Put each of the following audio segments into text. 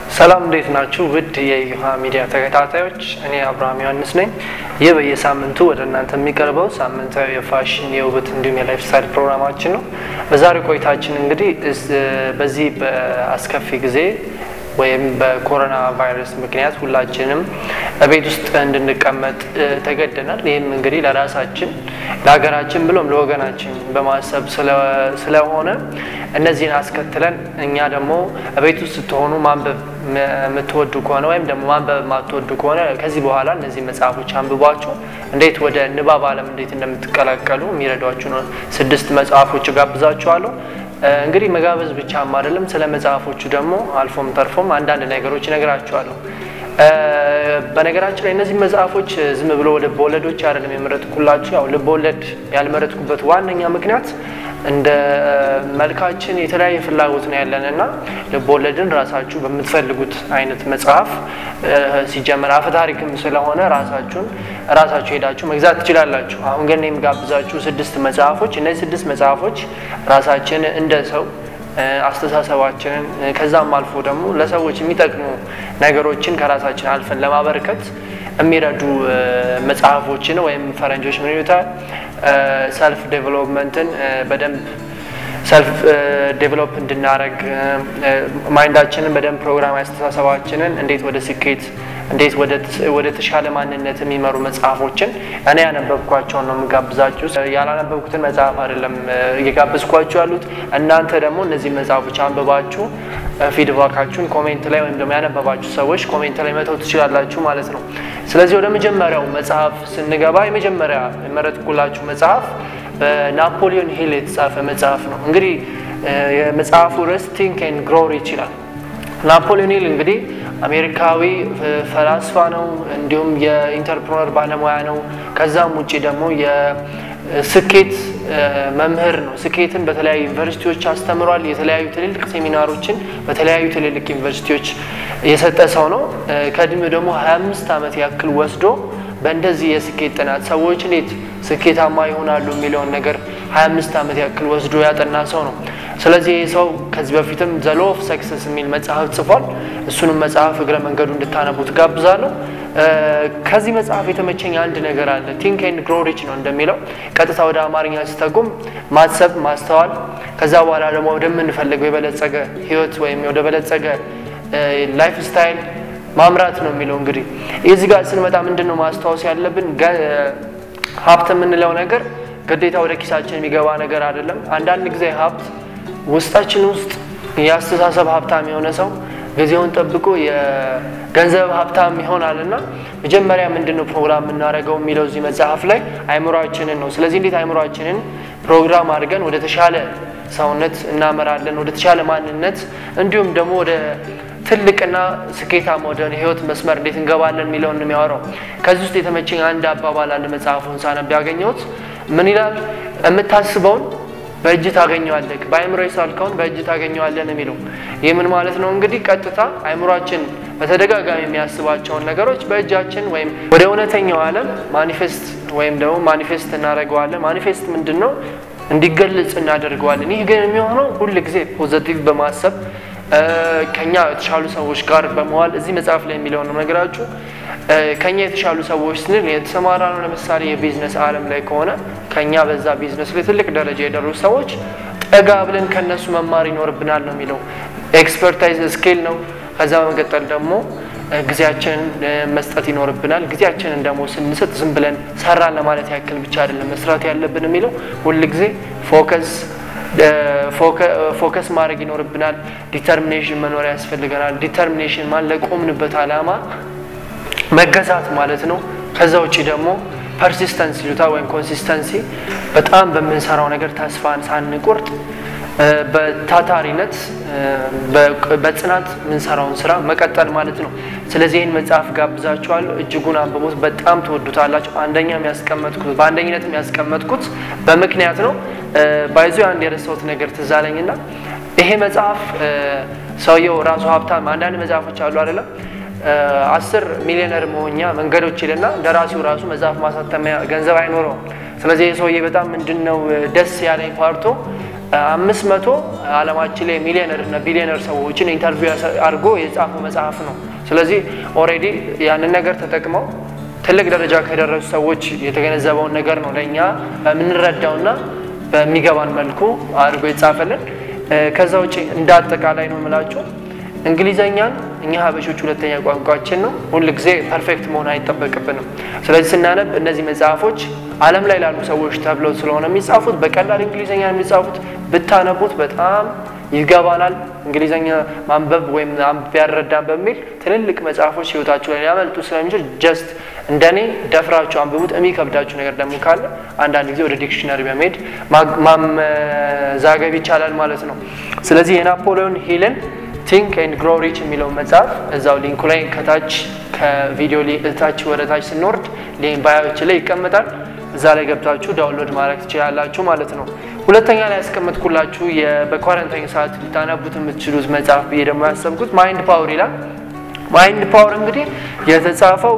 ሰላም እንዴት ናችሁ? ውድ የዩሃ ሚዲያ ተከታታዮች እኔ አብርሃም ዮሐንስ ነኝ። ይህ በየሳምንቱ ወደ እናንተ የሚቀርበው ሳምንታዊ የፋሽን የውበት እንዲሁም የላይፍ ስታይል ፕሮግራማችን ነው። በዛሬው ቆይታችን እንግዲህ በዚህ በአስከፊ ጊዜ ወይም በኮሮና ቫይረስ ምክንያት ሁላችንም በቤት ውስጥ እንድንቀመጥ ተገደናል። ይህም እንግዲህ ለራሳችን ለሀገራችን ብሎም ለወገናችን በማሰብ ስለሆነ እነዚህን አስከትለን እኛ ደግሞ በቤት ውስጥ ስትሆኑ ማንበብ የምትወዱ ከሆነ ወይም ደግሞ ማንበብ ማትወዱ ከሆነ ከዚህ በኋላ እነዚህ መጽሐፎች አንብቧቸው እንዴት ወደ ንባብ ዓለም እንዴት እንደምትቀላቀሉ የሚረዷችሁ 6 መጽሐፎች ጋብዛችኋለሁ። እንግዲህ መጋበዝ ብቻም አይደለም ስለ መጽሐፎቹ ደግሞ አልፎም ተርፎም አንዳንድ ነገሮች እነግራችኋለሁ። በነገራችን ላይ እነዚህ መጽሐፎች ዝም ብሎ ወደ ልቦለዶች አይደለም የመረጥኩላችሁ። ያው ልቦለድ ያልመረጥኩበት ዋነኛ ምክንያት እንደ መልካችን የተለያየ ፍላጎት ነው ያለንና ልቦለድን ራሳችሁ በምትፈልጉት አይነት መጽሐፍ ሲጀመር አፈ ታሪክም ስለሆነ ራሳችሁ ሄዳችሁ መግዛት ትችላላችሁ። አሁን ግን እኔም ጋብዛችሁ 6 መጽሐፎች እነዚህ 6 መጽሐፎች ራሳችን እንደ ሰው አስተሳሰባችንን ከዛም አልፎ ደግሞ ለሰዎች የሚጠቅሙ ነገሮችን ከራሳችን አልፈን ለማበረከት የሚረዱ መጽሐፎችን ወይም ፈረንጆች ምን ይሉታል ሰልፍ ዴቨሎፕመንትን በደንብ ሰልፍ ዴቨሎፕ እንድናረግ ማይንዳችንን በደንብ ፕሮግራም አስተሳሰባችንን እንዴት ወደ ስኬት እንዴት ወደ ተሻለ ማንነት የሚመሩ መጽሐፎችን እኔ ያነበብኳቸው ነው የምጋብዛችሁ። ያላነበብኩትን መጽሐፍ አይደለም እየጋበዝኳችሁ ያሉት። እናንተ ደግሞ እነዚህ መጽሐፎች አንብባችሁ ፊድባካችሁን ኮሜንት ላይ ወይም ደግሞ ያነበባችሁ ሰዎች ኮሜንት ላይ መተው ትችላላችሁ ማለት ነው። ስለዚህ ወደ መጀመሪያው መጽሐፍ ስንገባ የመጀመሪያ መረጥኩላችሁ መጽሐፍ በናፖሊዮን ሂል የተጻፈ መጽሐፍ ነው። እንግዲህ የመጽሐፉ ርዕስ ቲንክ ኤንድ ግሮው ሪች ይላል። ናፖሊዮን ሂል እንግዲህ አሜሪካዊ ፈላስፋ ነው፣ እንዲሁም የኢንተርፕረነር ባለሙያ ነው። ከዛም ውጪ ደግሞ የስኬት መምህር ነው። ስኬትን በተለያዩ ዩኒቨርሲቲዎች አስተምሯል። የተለያዩ ትልልቅ ሴሚናሮችን በተለያዩ ትልልቅ ዩኒቨርሲቲዎች የሰጠ ሰው ነው። ከእድሜው ደግሞ 25 ዓመት ያክል ወስዶ በእንደዚህ የስኬት ጥናት ሰዎች እንዴት ስኬታማ ይሆናሉ የሚለውን ነገር 25 ዓመት ያክል ወስዶ ያጠና ሰው ነው። ስለዚህ ይህ ሰው ከዚህ በፊትም ዘ ሎው ኦፍ ሰክሰስ የሚል መጽሐፍ ጽፏል። እሱንም መጽሐፍ እግረ መንገዱ እንድታነቡት ጋብዛለሁ። ከዚህ መጽሐፍ የተመቸኝ አንድ ነገር አለ። ቲንክ ኤንድ ግሮው ሪች ነው እንደሚለው ቀጥታ ወደ አማርኛ ሲተረጎም ማሰብ፣ ማስተዋል ከዛ በኋላ ደግሞ ወደምንፈልገው የበለጸገ ህይወት ወይም ወደ በለጸገ ላይፍ ስታይል ማምራት ነው የሚለው። እንግዲህ እዚህ ጋር ስንመጣ ምንድነው ማስተዋወስ ያለብን? ሀብት የምንለው ነገር ግዴታ ወደ ኪሳችን የሚገባ ነገር አይደለም። አንዳንድ ጊዜ ሀብት ውስጣችን ውስጥ ያስተሳሰብ ሀብታም የሆነ ሰው ጊዜውን ጠብቆ የገንዘብ ሀብታም ይሆናልና መጀመሪያ ምንድነው ፕሮግራም እናደርገው የሚለው እዚህ መጽሐፍ ላይ አይምሮአችንን ነው። ስለዚህ እንዴት አይምሮአችንን ፕሮግራም አድርገን ወደ ተሻለ ሰውነት እናመራለን፣ ወደ ተሻለ ማንነት እንዲሁም ደግሞ ወደ ትልቅና ስኬታማ ወደ ህይወት መስመር እንዴት እንገባለን የሚለውን ነው የሚያወራው። ከዚህ ውስጥ የተመቸኝ አንድ አባባል አለ መጽሐፉን ሳነብ ያገኘሁት። ምን ይላል? የምታስበውን በእጅ ታገኘዋለህ፣ በአይምሮ የሳልከውን በእጅ ታገኘዋለህ ነው የሚለው። ይህ ምን ማለት ነው? እንግዲህ ቀጥታ አይምሮአችን በተደጋጋሚ የሚያስባቸውን ነገሮች በእጃችን ወይም ወደ እውነተኛው ዓለም ማኒፌስት እናደርገዋለን። ማኒፌስት ምንድነው? እንዲገለጽ እናደርገዋለን። ይህ ግን የሚሆነው ሁሉ ጊዜ ፖዚቲቭ በማሰብ ከኛ የተሻሉ ሰዎች ጋር በመዋል እዚህ መጽሐፍ ላይ የሚለው ነው ነገራችሁ። ከኛ የተሻሉ ሰዎች ስንል የተሰማራ ነው። ለምሳሌ የቢዝነስ ዓለም ላይ ከሆነ ከኛ በዛ ቢዝነስ ላይ ትልቅ ደረጃ የደረሱ ሰዎች ጠጋ ብለን ከነሱ መማር ይኖርብናል ነው የሚለው። ኤክስፐርታይዝ ስኪል ነው። ከዛ በመቀጠል ደግሞ ጊዜያችንን መስጠት ይኖርብናል። ጊዜያችንን ደግሞ ስንሰጥ ዝም ብለን ሰራን ለማለት ያክል ብቻ አይደለም መስራት ያለብን የሚለው። ሁሉ ጊዜ ፎከስ ማድረግ ይኖርብናል። ዲተርሚኔሽን መኖር ያስፈልገናል። ዲተርሚኔሽን ማለት ለቆምንበት ዓላማ መገዛት ማለት ነው። ከዛ ውጪ ደግሞ ፐርሲስተንስ ይሉታል ወይም ኮንሲስተንሲ በጣም በምንሰራው ነገር ተስፋን ሳንቆርጥ በታታሪነት በጽናት ምንሰራውን ስራ መቀጠል ማለት ነው። ስለዚህ ይህን መጽሐፍ ጋብዛችኋለሁ። እጅጉን አንብቡት፣ በጣም ትወዱታላችሁ። በአንደኝነት የሚያስቀመጥኩት በምክንያት ነው። ባይዘው አንድ የረሳሁት ነገር ትዝ አለኝና ይሄ መጽሐፍ ሰውየው ራሱ ሀብታም አንዳንድ መጽሐፎች አሉ አይደለም 10 ሚሊዮነር መሆኛ መንገዶች ይልና ደራሲው ራሱ መጽሐፍ ማሳተሚያ ገንዘብ አይኖረው። ስለዚህ ሰውዬ በጣም ምንድነው ደስ ያለኝ ፓርቶ 500 ዓለማችን ላይ ሚሊዮነር እና ቢሊዮነር ሰዎችን ኢንተርቪው አድርጎ የጻፈው መጽሐፍ ነው ስለዚህ ኦሬዲ ያንን ነገር ተጠቅመው ትልቅ ደረጃ ከደረሱ ሰዎች የተገነዘበውን ነገር ነው ለኛ በምንረዳውና በሚገባን መልኩ አድርጎ የጻፈልን ከዛ ውጪ እንዳጠቃላይ ነው የምላችሁ እንግሊዘኛን እኛ ሀበሾች ሁለተኛ ቋንቋችን ነው ሁሉ ጊዜ ፐርፌክት መሆን አይጠበቅብንም ስለዚህ ስናነብ እነዚህ መጽሐፎች ዓለም ላይ ላሉ ሰዎች ተብለው ስለሆነ የሚጻፉት በቀላል እንግሊዘኛ የሚጻፉት ብታነቡት በጣም ይገባናል እንግሊዘኛ ማንበብ ወይም አንብብ ያረዳን በሚል ትልልቅ መጽሐፎች ህይወታችሁ ላይ ያመልጡ ስለሚችል ጀስት እንደኔ ደፍራችሁ አንብቡት የሚከብዳችሁ ነገር ደግሞ ካለ አንዳንድ ጊዜ ወደ ዲክሽነሪ በመሄድ ማዛገብ ይቻላል ማለት ነው ስለዚህ የናፖሊዮን ሂልን Think and Grow Rich የሚለው መጽሐፍ እዛው ሊንኩ ላይ ከታች ከቪዲዮ ሊታች ወደታች ስንወርድ ሊንክ ባዮች ላይ ይቀመጣል እዛ ላይ ገብታችሁ ዳውንሎድ ማድረግ ትችላላችሁ ማለት ነው ሁለተኛ ላይ ያስቀመጥኩላችሁ በኳረንታይን ሰዓት ልታነቡት የምትችሉት መጽሐፍ ደግሞ ያሰብኩት ማይንድ ፓወር ይላል ማይንድ ፓወር እንግዲህ የተጻፈው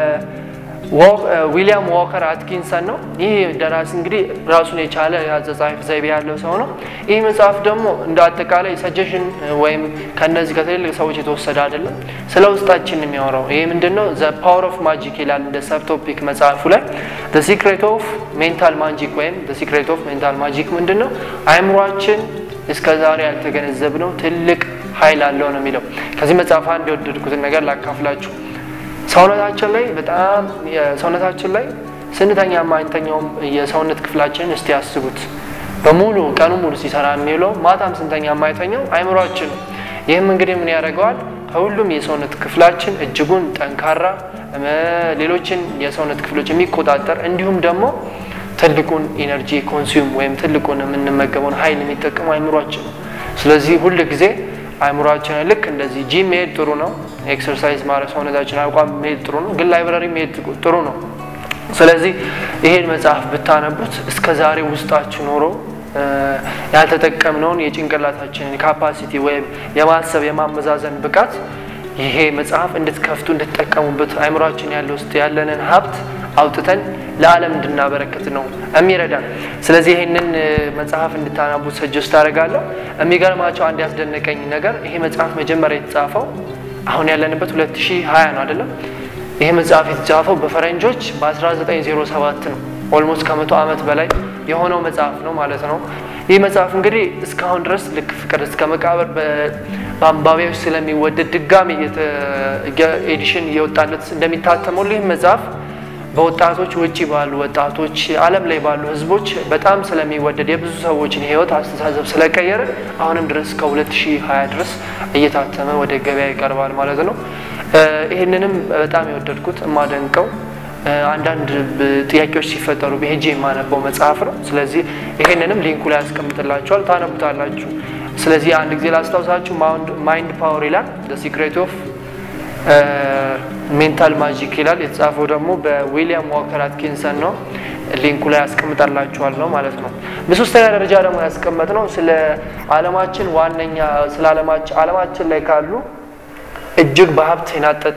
ዊሊያም ዋከር አትኪንሰን ነው ይሄ ደራሲ እንግዲህ ራሱን የቻለ ያጻጻፍ ዘይቤ ያለው ሰው ነው ይሄ መጽሐፍ ደግሞ እንደ አጠቃላይ ሰጀሽን ወይም ከነዚህ ከትልልቅ ሰዎች የተወሰደ አይደለም ስለ ውስጣችን የሚያወራው ይሄ ምንድነው the power of magic ይላል እንደ ሰብ ቶፒክ መጽሐፉ ላይ the secret of mental magic ወይም the secret of mental magic ምንድነው አይምሮአችን እስከዛሬ ያልተገነዘብነው ትልቅ ኃይል አለው ነው የሚለው ከዚህ መጽሐፍ አንድ የወደድኩት ነገር ላካፍላችሁ ሰውነታችን ላይ በጣም የሰውነታችን ላይ ስንተኛ ማንተኛውም የሰውነት ክፍላችን እስቲ ያስቡት በሙሉ ቀኑ ሙሉ ሲሰራ የሚለው ማታም ስንተኛ ማይተኛው አይምሮአችን ይሄም እንግዲህ ምን ያደርጋል ከሁሉም የሰውነት ክፍላችን እጅጉን ጠንካራ ሌሎችን የሰውነት ክፍሎች የሚቆጣጠር እንዲሁም ደግሞ ትልቁን ኢነርጂ ኮንሱም ወይም ትልቁን የምንመገበውን ኃይል የሚጠቀም አይምሮአችን ስለዚህ ሁሉ ጊዜ አይምሮአችን ልክ እንደዚህ ጂም ሄድ ጥሩ ነው ኤክሰርሳይዝ ማድረግ ሰውነታችን አቋም ሄድ ጥሩ ነው ግን ላይብራሪ ሄድ ጥሩ ነው ስለዚህ ይሄን መጽሐፍ ብታነቡት እስከ ዛሬ ውስጣችሁ ኖሮ ያልተጠቀምነውን የጭንቅላታችንን ካፓሲቲ ወይም የማሰብ የማመዛዘን ብቃት ይሄ መጽሐፍ እንድትከፍቱ እንድትጠቀሙበት አይምሮአችን ያለው ውስጥ ያለንን ሀብት አውጥተን ለዓለም እንድናበረከት ነው የሚረዳን ስለዚህ ይሄንን መጽሐፍ እንድታነቡት ሰጀስት አደርጋለሁ የሚገርማቸው አንድ ያስደነቀኝ ነገር ይሄ መጽሐፍ መጀመሪያ የተጻፈው አሁን ያለንበት 2020 ነው አይደለም ይሄ መጽሐፍ የተጻፈው በፈረንጆች በ1907 ነው ኦልሞስት ከ100 ዓመት በላይ የሆነው መጽሐፍ ነው ማለት ነው ይሄ መጽሐፍ እንግዲህ እስካሁን ድረስ ልክ ፍቅር እስከ መቃብር በአንባቢዎች ስለሚወደድ ድጋሚ ኤዲሽን የወጣለት እንደሚታተመው ይሄ መጽሐፍ በወጣቶች ውጪ ባሉ ወጣቶች ዓለም ላይ ባሉ ህዝቦች በጣም ስለሚወደድ የብዙ ሰዎችን ህይወት አስተሳሰብ ስለቀየረ አሁንም ድረስ ከ2020 ድረስ እየታተመ ወደ ገበያ ይቀርባል ማለት ነው ይሄንንም በጣም የወደድኩት ማደንቀው አንዳንድ ጥያቄዎች ሲፈጠሩ በሄጄ ማነበው መጽሐፍ ነው ስለዚህ ይሄንንም ሊንኩ ላይ አስቀምጥላችኋል ታነቡታላችሁ ስለዚህ አንድ ጊዜ ላስታውሳችሁ ማይንድ ፓወር ይላል the secret of mental magic ይላል የተጻፈው ደግሞ በዊሊያም ዋከር አትኪንሰን ነው ሊንኩ ላይ አስቀምጣላችኋል ነው ማለት ነው በሶስተኛ ደረጃ ደግሞ ያስቀመጥነው ስለ ዓለማችን ዋነኛ ስለ ዓለማችን ላይ ካሉ እጅግ በሀብት የናጠጠ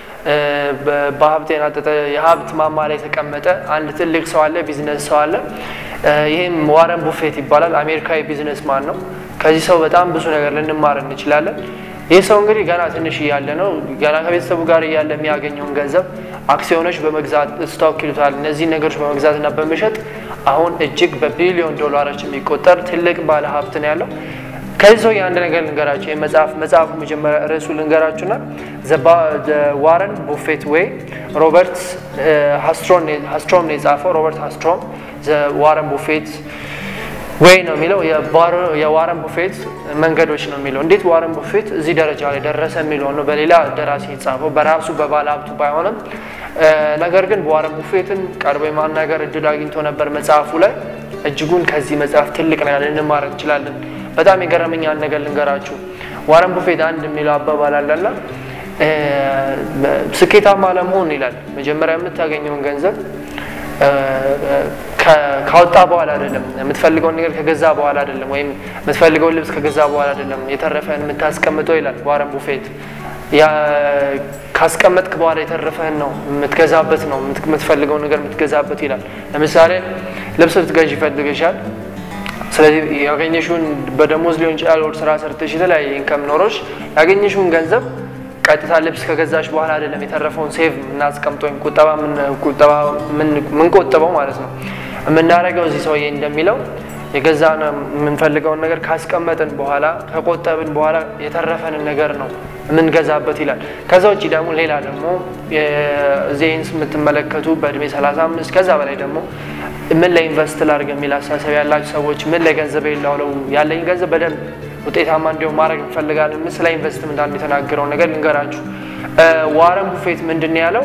የሀብት ማማ ላይ ተቀመጠ አንድ ትልቅ ሰው አለ ቢዝነስ ሰው አለ ይሄም ዋረን ቡፌት ይባላል አሜሪካዊ ቢዝነስማን ነው ከዚህ ሰው በጣም ብዙ ነገር ልንማር እንችላለን ይሄ ሰው እንግዲህ ገና ትንሽ ያለ ነው ገና ከቤተሰቡ ጋር ያለ የሚያገኘውን ገንዘብ አክሲዮኖች በመግዛት ስቶክ ይሉታል እነዚህ ነገሮች በመግዛትና በመሸጥ አሁን እጅግ በቢሊዮን ዶላሮች የሚቆጠር ትልቅ ባለ ሀብት ነው ያለው ከዚህ ሰው አንድ ነገር ልንገራችሁ የመጽሐፉ መጀመሪያ ርዕሱ ልንገራችሁና the Warren Buffett way ሮበርት ሃስትሮም ነው የጻፈው ሮበርት ሃስትሮም the Warren Buffett ወይ ነው የሚለው የዋረን ቡፌት መንገዶች ነው የሚለው እንዴት ዋረን ቡፌት እዚህ ደረጃ ላይ ደረሰ የሚለው ነው በሌላ ደራሲ የጻፈው በራሱ በባለሀብቱ ባይሆንም ነገር ግን ዋረን ቡፌትን ቀርቦ የማናገር እድል አግኝቶ ነበር መጽሐፉ ላይ እጅጉን ከዚህ መጽሐፍ ትልቅ ነገር ልንማር እንችላለን በጣም የገረመኝ አንድ ነገር ልንገራችሁ ዋረን ቡፌት አንድ የሚለው አባባል አለና ስኬታማ ለመሆን ይላል መጀመሪያ የምታገኘውን ገንዘብ ካወጣ በኋላ አይደለም የምትፈልገው ነገር ከገዛ በኋላ አይደለም ወይም የምትፈልገው ልብስ ከገዛ በኋላ አይደለም የተረፈን የምታስቀምጠው ይላል ዋረን ቡፌት ያ ካስቀመጥክ በኋላ የተረፈን ነው የምትገዛበት ነው የምትፈልገው ነገር የምትገዛበት ይላል ለምሳሌ ልብስ ልትገዢ ፈልገሻል ስለዚህ ያገኘሽውን በደሞዝ ሊሆን ይችላል ወር ስራ ሰርተሽ የተለያየ ኢንካም ኖሮሽ ያገኘሽውን ገንዘብ ቀጥታ ልብስ ከገዛሽ በኋላ አይደለም የተረፈውን ሴቭ እናስቀምጠው ቁጠባ ምን ቆጠበው ማለት ነው የምናረጋው እዚህ ሰውዬ እንደሚለው የገዛና የምንፈልገው ነገር ካስቀመጥን በኋላ ከቆጠብን በኋላ የተረፈንን ነገር ነው ምን ገዛበት ይላል ከዛው እጪ ደግሞ ሌላ ደግሞ ዜንስ የምትመለከቱ በእድሜ 35 ከዛ በላይ ደግሞ ምን ላይ ኢንቨስት ላድርግ የሚል አሳሰብ ያላችሁ ሰዎች ምን ላይ ገንዘብ ይላለው ያለኝ ገንዘብ በደንብ ውጤታማ እንዲሆን ማድረግ እንፈልጋለን ምን ስለ ኢንቨስትመንት እንደተናገረው ነገር ልንገራችሁ ዋረን ቡፌት ምንድነው ያለው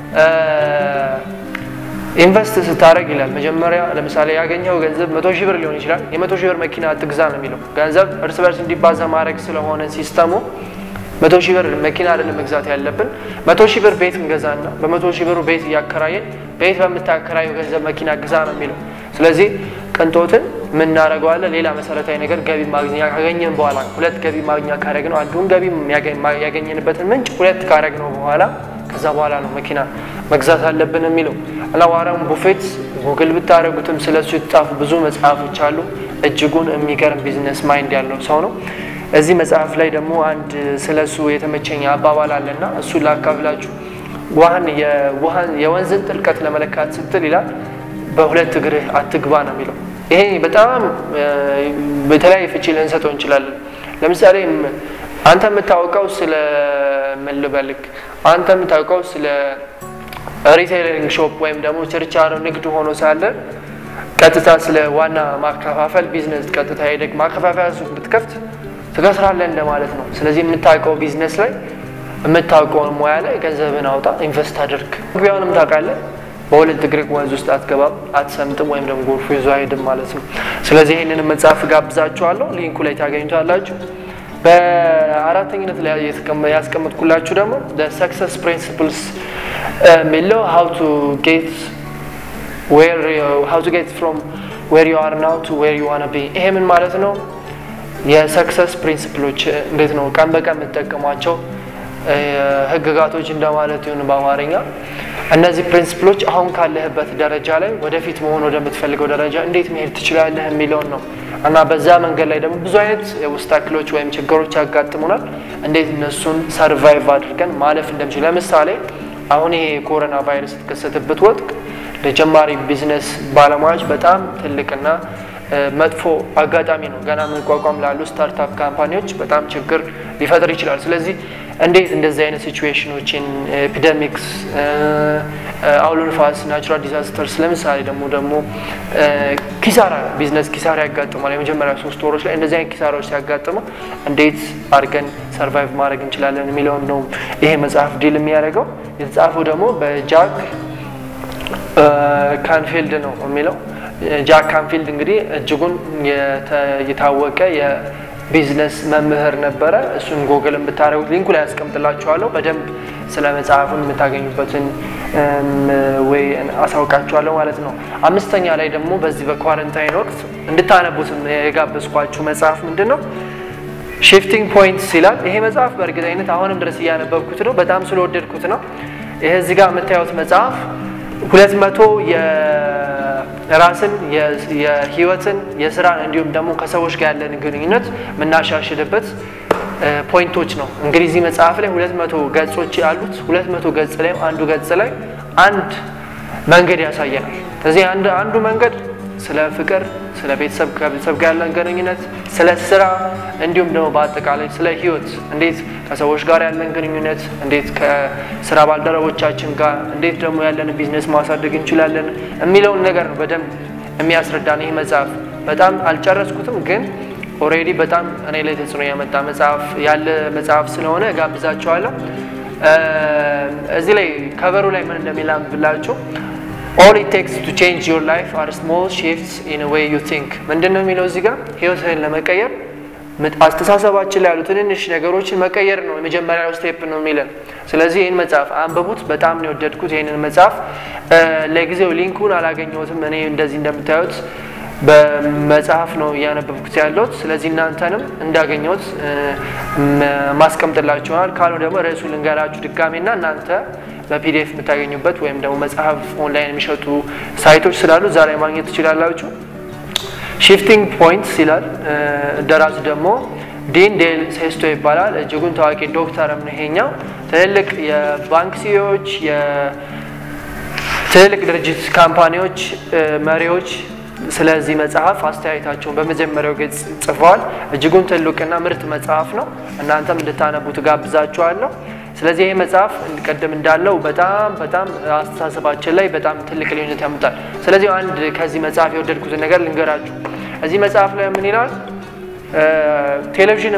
ኢንቨስት ስታረግ ይላል መጀመሪያ ለምሳሌ ያገኘው ገንዘብ 100,000 ብር ሊሆን ይችላል የ100,000 ብር መኪና አትግዛ ነው የሚለው ገንዘብ እርስ በርስ እንዲባዛ ማድረግ ስለሆነ ሲስተሙ 100,000 ብር መኪና አይደለም መግዛት ያለብን 100,000 ብር ቤት እንገዛና በ100,000 ብር ቤት ያከራየን ቤት በመታከራየው ገንዘብ መኪና ግዛ ነው የሚለው ስለዚህ ቅንጦትን ምን እናረጋዋለን ሌላ መሰረታዊ ነገር ገቢ ማግኛ ካገኘን በኋላ ሁለት ገቢ ማግኛ ካረግነው አንዱን ገቢ ያገኘንበትን ምንጭ ሁለት ካረግነው በኋላ ከዛ በኋላ ነው መኪና መግዛት አለብን የሚለው እና ዋረን ቡፌት ጉግል ብታረጉትም ስለሱ የተጻፉ ብዙ መጽሐፎች አሉ እጅጉን የሚገርም ቢዝነስ ማይንድ ያለው ሰው ነው እዚህ መጽሐፍ ላይ ደግሞ አንድ ስለሱ የተመቸኝ አባባል አለና እሱ ላካፍላችሁ የወንዝን ጥልቀት ለመለካት ስትል ይላል በሁለት እግርህ አትግባ ነው የሚለው ይሄ በጣም በተለያየ ፍቺ ልንሰጠው እንችላለን ለምሳሌ አንተ የምታውቀው ስለ መልበልክ አንተ የምታውቀው ስለ ሪቴይሊንግ ሾፕ ወይም ደግሞ ችርቻሮ ንግድ ሆኖ ሳለ ቀጥታ ስለ ዋና ማከፋፈል ቢዝነስ ቀጥታ ሄደክ ማከፋፈያ ሱቅ ብትከፍት ትከስራለህ እንደማለት ነው ስለዚህ የምታውቀው ቢዝነስ ላይ የምታውቀው ሙያ ላይ ገንዘብን አውጣ ኢንቨስት አድርግ ቢሆንም ታውቃለህ በሁለት እግርህ ወንዝ ውስጥ አትገባም አትሰምጥም ወይም ደግሞ ጎርፍ ይዞ አይደም ማለት ነው ስለዚህ ይሄንን መጽሐፍ ጋብዛችኋለሁ ሊንኩ ላይ ታገኙታላችሁ በአራተኛነት ላይ ያስቀምጥኩላችሁ ደግሞ the success principles ሚለው how to get from where you are now to where you want to be ይሄ ምን ማለት ነው የሰክሰስ ፕሪንሲፕሎች እንዴት ነው ቀን በቀን መጠቀማቸው ህግጋቶች እንደማለት ይሁን በአማርኛ እነዚህ ፕሪንሲፕሎች አሁን ካለህበት ደረጃ ላይ ወደፊት መሆን ወደምትፈልገው ደረጃ እንዴት መሄድ ትችላለህ የሚለው ነው እና በዛ መንገድ ላይ ደግሞ ብዙ አይነት ኦብስታክሎች ወይም ችግሮች ያጋጥሙናል እንዴት እነሱን ሰርቫይቭ አድርገን ማለፍ እንደምችል ለምሳሌ አሁን ይሄ ኮሮና ቫይረስ ተከሰተበት ወቅት ለጀማሪ ቢዝነስ ባለሙያዎች በጣም ትልቅና መጥፎ አጋጣሚ ነው ገና መቋቋም ላሉ ስታርታፕ ካምፓኒዎች በጣም ችግር ሊፈጥር ይችላል ስለዚህ እንዴት እንደዚህ አይነት ሲቹዌሽኖችን ኤፒደሚክስ አውሎ ንፋስ ናቹራል ዲዛስተርስ ለምሳሌ ደግሞ ኪሳራ ቢዝነስ ኪሳራ ያጋጥማል የመጀመሪያ 3 ወሮች ላይ እንደዚህ አይነት ኪሳራዎች ሲያጋጥሙ እንዴት አድርገን ሰርቫይቭ ማድረግ እንችላለን የሚለው ነው ይሄ መጽሐፍ ዲል የሚያደርገው የተጻፈው ደግሞ በጃክ ካንፊልድ ነው የሚለው ጃክ ካንፊልድ እንግዲህ እጅጉን የታወቀ የቢዝነስ መምህር ነበረ እሱን ጎግልን ብታረጉት ሊንኩ ላይ አስቀምጥላችኋለሁ በደንብ ስለ መጽሐፉን የምታገኙበትን ወይ አሳውቃችኋለሁ ማለት ነው አምስተኛ ላይ ደግሞ በዚህ በኳረንታይን ወቅት እንድታነቡት የጋበዝኳችሁ መጽሐፍ ምንድነው shifting points ይላል ይሄ መጽሐፍ በእርግጠኝነት አሁንም ድረስ ያነበብኩት ነው በጣም ስለወደድኩት ነው ይሄ እዚህ ጋር የምታዩት መጽሐፍ 200 የራስን የህይወትን የሥራ እንዲሁም ደግሞ ከሰዎች ጋር ያለን ግንኙነት ምናሻሽልበት ፖይንቶች ነው እንግዲህ እዚህ መጽሐፍ ላይ 200 ገጾች ያሉት 200 ገጽ ላይ አንዱ ገጽ ላይ አንድ መንገድ ያሳየናል ስለዚህ አንዱ መንገድ ስለ ፍቅር ስለ ቤተሰብ ከቤተሰብ ጋር ያለን ግንኙነት ስለ ስራ እንዲሁም ደግሞ በአጠቃላይ ስለ ህይወት እንዴት ከሰዎች ጋር ያለን ግንኙነት እንዴት ከስራ ባልደረቦቻችን ጋር እንዴት ደግሞ ያለን ቢዝነስ ማሳደግ እንችላለን የሚለውን ነገር ነው በደንብ የሚያስረዳን ይሄ መጽሐፍ በጣም አልጨረስኩትም ግን ኦሬዲ በጣም እኔ ላይ ተጽዕኖ ያመጣ መጽሐፍ ስለሆነ ጋብዛችኋለሁ እዚህ ላይ ከቨሩ ላይ ምን እንደሚላችሁ all it takes to change your life are small shifts in a way you think ምንድነው የሚለው እዚህ ጋር ህይወትህን ለመቀየር አስተሳሰባችን ላይ ያሉ ትንንሽ ነገሮችን መቀየር ነው የመጀመሪያው ስቴፕ ነው የሚለን ስለዚህ ይሄን መጽሐፍ አንብቡት በጣም ነው የወደድኩት ይሄንን መጽሐፍ ለጊዜው ሊንኩን አላገኘሁትም እኔ እንደዚህ እንደምታዩት በመጽሐፍ ነው ያነበብኩት ያለሁት ስለዚህ እናንተንም እንዳገኘሁት ማስቀምጥላችኋል ካለው ደግሞ ርዕሱን ልንገራችሁ ድጋሜና እናንተ በፒዲኤፍ የምታገኙበት ወይም ደግሞ መጽሐፍ ኦንላይን የሚሸጡ ሳይቶች ስላሉ ዛሬ ማግኘት ትችላላችሁ shifting points ይላል ደራሲ ደግሞ ዲን ዴል ሴስቶ ይባላል እጅጉን ታዋቂ ዶክተርም ነው ይሄኛው ትልቅ የባንክ ሲዎች የትልቅ ድርጅት ካምፓኒዎች መሪዎች ስለዚህ መጽሐፍ አስተያየታቸውን በመጀመሪያው ገጽ ጽፈዋል እጅጉን ትልቅና ምርጥ መጽሐፍ ነው እናንተም እንድታነቡት ጋብዛችኋለሁ ስለዚህ ይሄ መጽሐፍ እንቀደም እንዳለው በጣም አስተሳሰባችን ላይ በጣም ትልቅ ልዩነት ያመጣል ስለዚህ አንድ ከዚህ መጽሐፍ የወደድኩት ነገር ልንገራችሁ እዚህ መጽሐፍ ላይ ምን ይላል ቴሌቪዥን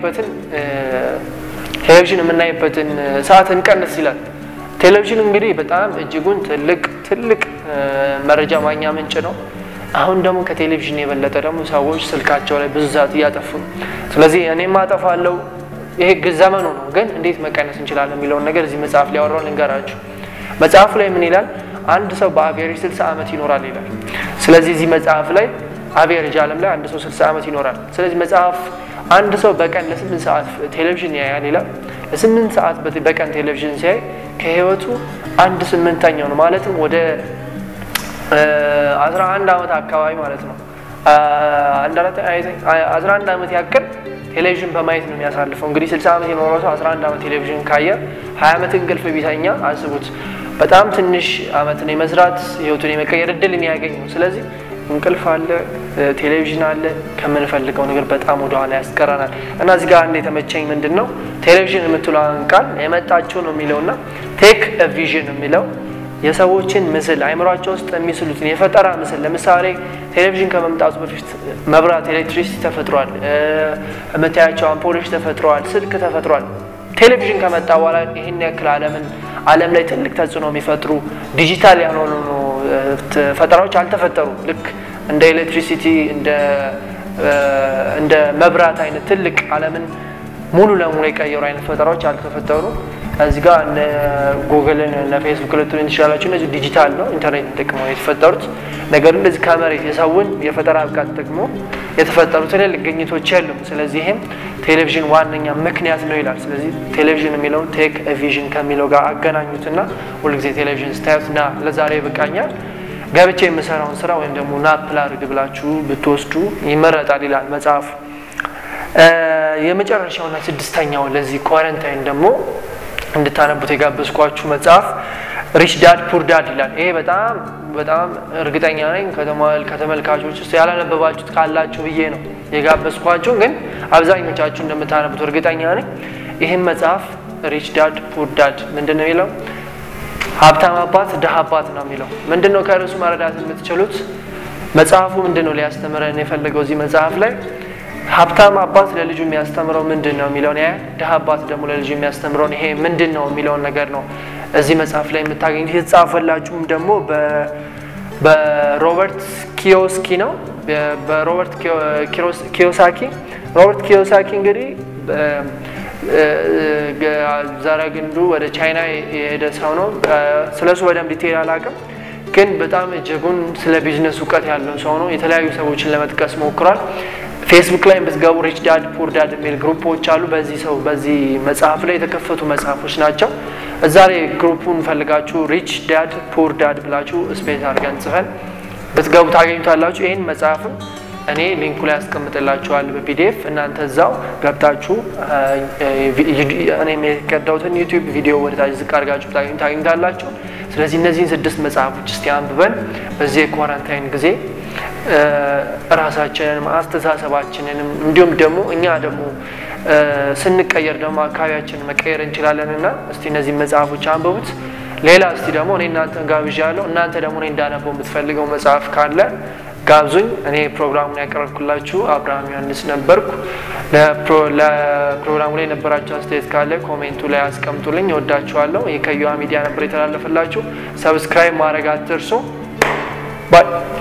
የምናይበትን ሰዓትን ቀንስ ይላል ቴሌቪዥን እንግዲህ በጣም እጅጉን ትልቅ መረጃ ማግኛ ምንጭ ነው አሁን ደግሞ ከቴሌቪዥን የበለጠ ደግሞ ሰዎች ስልካቸው ላይ ብዙ ሰዓት ያጠፉ ስለዚህ እኔም አጠፋለሁ ይሄ ግዘመኑ ነው ግን እንዴት መቀነስ እንችላለን የሚለውን ነገር እዚህ መጽሐፍ ላይ ያወራው ልንገራችሁ መጽሐፉ ላይ ምን ይላል አንድ ሰው በአቬሬጅ 60 ዓመት ይኖራል ይላል ስለዚህ እዚህ መጽሐፍ ላይ አቬሬጅ ዓለም ላይ አንድ ሰው 60 ዓመት ይኖራል ስለዚህ መጽሐፍ አንድ ሰው በቀን ለ8 ሰዓት ቴሌቪዥን ያያል ይላል ለ8 ሰዓት በቀን ቴሌቪዥን ሲያይ ከህይወቱ 1/8ኛው ነው ማለትም ወደ 11 ዓመት አካባቢ ማለት ነው 11 ዓመት ያክል ቴሌቪዥን በማየት ነው የሚያሳልፈው እንግዲህ 60 ዓመት የኖረው ሰው 11 ዓመት ቴሌቪዥን ካየ 20 ዓመት እንቅልፍ ቢተኛ አስቡት በጣም ትንሽ ዓመት ነው መስራት ህይወቱን የመቀየር እድል የሚያገኘው ስለዚህ እንቅልፍ አለ ቴሌቪዥን አለ ከመንፈልገው ነገር በጣም ወደ ኋላ ያስቀራናል እና እዚህ ጋር እንደ ተመቸኝ ምንድነው ቴሌቪዥን የምትሏን ቃል የመጣቸው ነው የሚለውና ቴክ አ ቪዥን የሚለው የሰዎችን ምስል አይምሮአቸው ውስጥ የሚስሉትን የፈጠራ ምስል ለምሳሌ ቴሌቪዥን ከመምጣቱ በፊት መብራት ኤሌክትሪሲቲ ተፈጥሯል መታያቸው አምፖሎች ተፈጥሯል ስልክ ተፈጥሯል ቴሌቪዥን ከመጣ በኋላ ይሄን ያክል ዓለም ላይ ትልቅ ተጽዕኖ የሚፈጥሩ ዲጂታል ያልሆኑ ፈጠራዎች አልተፈጠሩ ልክ እንደ ኤሌክትሪሲቲ እንደ መብራት አይነት ትልቅ ዓለምን ሙሉ ለሙሉ የቀየሩ አይነት ፈጠራዎች አልተፈጠሩ እዚህ ጋር እነ ጉግልን እና ፌስቡክ ለቱን ይችላልላችሁ እነዚህ ዲጂታል ነው ኢንተርኔት ተጠቅመው የተፈጠሩት ነገር እንደዚህ ካሜራዎች የሰውን የፈጠራ ብቃት ተጠቅመው የተፈጠሩ ትልልቅ ግኝቶች የሉም ስለዚህ ይሄም ቴሌቪዥን ዋነኛ ምክንያት ነው ይላል ስለዚህ ቴሌቪዥን የሚለው ቴክ አ ቪዥን ከሚለው ጋር አገናኙትና ሁሉ ጊዜ ቴሌቪዥን ስታዩትና ለዛሬ በቃኛል ገብቼ የምሰራውን ስራ ወይም ደግሞ ናፕላር ግብላችሁ ብትወስዱ ይመረጣል ይላል መጽሐፍ የመጨረሻውና ስድስተኛው ለዚህ ኳረንታይን ደግሞ እንድታነቡት የጋበዝኳችሁ መጽሐፍ ሪች ዳድ ፑር ዳድ ይላል ይሄ በጣም እርግጠኛ ነኝ ከተመልካቾች ውስጥ ያላነበባችሁት ካላችሁ ብዬ ነው የጋበዝኳችሁ ግን አብዛኞቻችሁ እንደምታነቡት እርግጠኛ ነኝ ይሄን መጽሐፍ ሪች ዳድ ፑር ዳድ ምንድነው የሚለው ሀብታም አባት ደሃ አባት ነው የሚለው ምንድነው ከርዕሱ መረዳት የምትችሉት መጽሐፉ ምንድነው ሊያስተምረን የፈለገው እዚህ መጽሐፍ ላይ ሀብታም አባት ለልጁ የሚያስተምረው ምንድነው የሚለው ነው ደሃ አባት ደግሞ ለልጁ የሚያስተምረው ይሄ ምንድነው የሚለው ነገር ነው እዚህ መጽሐፍ ላይ የምታገኙት የተጻፈላችሁም ደግሞ በሮበርት ኪዮሳኪ ነው በሮበርት ኪዮሳኪ እንግዲህ ዛራግንዱ ወደ ቻይና የሄደ ሰው ነው ስለሱ በደንብ ዲቴል አላውቅም ግን በጣም እጅጉን ስለ ቢዝነስ ዕውቀት ያለው ሰው ነው የተለያዩ ሰዎችን ለመጥቀስ ሞክሯል ፌስቡክ ላይ በዝጋቡ ሪች ዳድ ፑር ዳድ የሚል ግሩፖች አሉ በዚህ መጽሐፍ ላይ የተከፈቱ መጽሐፎች ናቸው እዛ ላይ ግሩፑን ፈልጋችሁ ሪች ዳድ ፑር ዳድ ብላችሁ ስፔስ አድርገን ጽፈን በዝጋቡ ታገኙታላችሁ ይሄን መጽሐፍም እኔ ሊንኩ ላይ አስቀምጥላችኋለሁ በፒዲኤፍ እናንተ እዛው ገብታችሁ እኔ የቀዳሁትን ዩቲዩብ ቪዲዮ ወደታች ዝቅ አድርጋችሁ ታገኙታላችሁ ስለዚህ እነዚህን 6 መጽሐፎች እስቲ አንብበን በዚህ ኳራንታይን ጊዜ ራሳችንን አስተሳሰባችንን እንዲሁም ደግሞ እኛ ደግሞ ስንቀየር ደግሞ አካባቢያችንን መቀየር እንችላለንና እስቲ እነዚህ መጽሐፎች አንብቡት ሌላ እስቲ ደግሞ እኔ እናንተን ጋብዣለሁ እናንተ ደግሞ እኔ እንዳነበው የምትፈልገው መጽሐፍ ካለ ጋብዙኝ እኔ ፕሮግራሙን ያቀርብኩላችሁ አብርሃም ዮሐንስ ነበርኩ ለፕሮግራሙ ላይ ነበራችሁ አስተያየት ካለ ኮሜንቱ ላይ አስቀምጡልኝ ወዳችኋለሁ የከዩአ ሚዲያ ነበር የተላለፈላችሁ ሰብስክራይብ ማድረግ አትርሱ ባይ